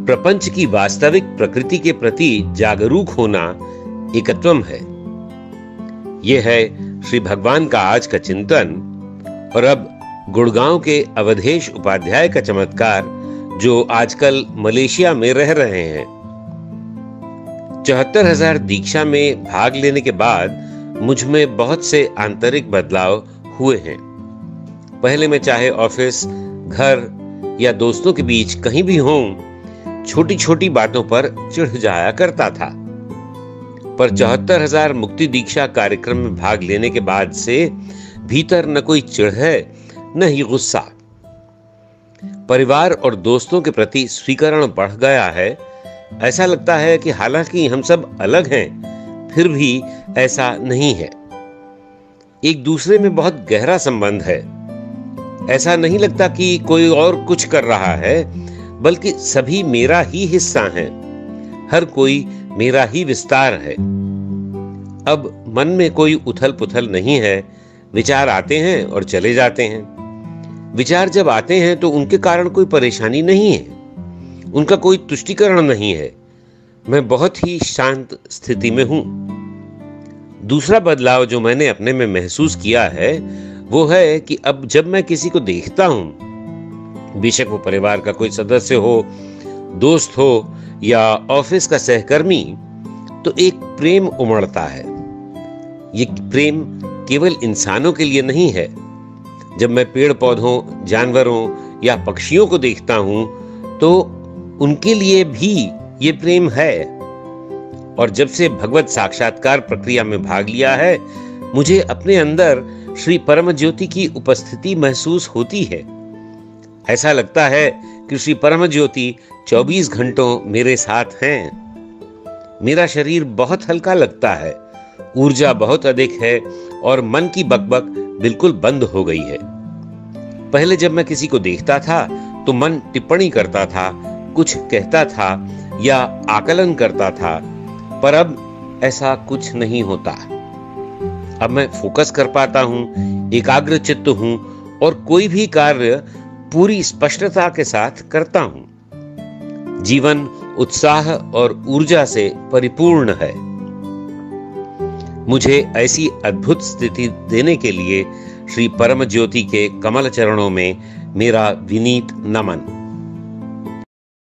प्रपंच की वास्तविक प्रकृति के प्रति जागरूक होना एकत्वम है। यह है श्री भगवान का आज का चिंतन। और अब गुड़गांव के अवधेश उपाध्याय का चमत्कार, जो आजकल मलेशिया में रह रहे हैं। 74,000 दीक्षा में भाग लेने के बाद मुझ में बहुत से आंतरिक बदलाव हुए हैं। पहले मैं चाहे ऑफिस, घर या दोस्तों के बीच कहीं भी हूं, छोटी छोटी बातों पर चिढ़ जाया करता था। पर 74,000 मुक्ति दीक्षा कार्यक्रम में भाग लेने के बाद से भीतर न कोई चिढ़ है, न ही गुस्सा। परिवार और दोस्तों के प्रति स्वीकरण बढ़ गया है। ऐसा लगता है कि हालांकि हम सब अलग हैं, फिर भी ऐसा नहीं है। एक दूसरे में बहुत गहरा संबंध है। ऐसा नहीं लगता कि कोई और कुछ कर रहा है, बल्कि सभी मेरा ही हिस्सा हैं। हर कोई मेरा ही विस्तार है। अब मन में कोई उथल पुथल नहीं है। विचार आते हैं और चले जाते हैं। विचार जब आते हैं तो उनके कारण कोई परेशानी नहीं है, उनका कोई तुष्टीकरण नहीं है। मैं बहुत ही शांत स्थिति में हूं। दूसरा बदलाव जो मैंने अपने में महसूस किया है वो है कि अब जब मैं किसी को देखता हूं, बेशक वो परिवार का कोई सदस्य हो, दोस्त हो या ऑफिस का सहकर्मी, तो एक प्रेम उमड़ता है। ये प्रेम केवल इंसानों के लिए नहीं है। जब मैं पेड़ पौधों, जानवरों या पक्षियों को देखता हूं तो उनके लिए भी ये प्रेम है। और जब से भगवत साक्षात्कार प्रक्रिया में भाग लिया है, मुझे अपने अंदर श्री परम ज्योति की उपस्थिति महसूस होती है। ऐसा लगता है कि श्री परम ज्योति 24 घंटों मेरे साथ हैं। मेरा शरीर बहुत हल्का लगता है, ऊर्जा बहुत अधिक है और मन की बकबक बिल्कुल बंद हो गई है। पहले जब मैं किसी को देखता था तो मन टिप्पणी करता था, कुछ कहता था या आकलन करता था, पर अब ऐसा कुछ नहीं होता। अब मैं फोकस कर पाता हूं, एकाग्र चित्त हूं और कोई भी कार्य पूरी स्पष्टता के साथ करता हूं। जीवन उत्साह और ऊर्जा से परिपूर्ण है। मुझे ऐसी अद्भुत स्थिति देने के लिए श्री परम ज्योति के कमल चरणों में मेरा विनीत नमन।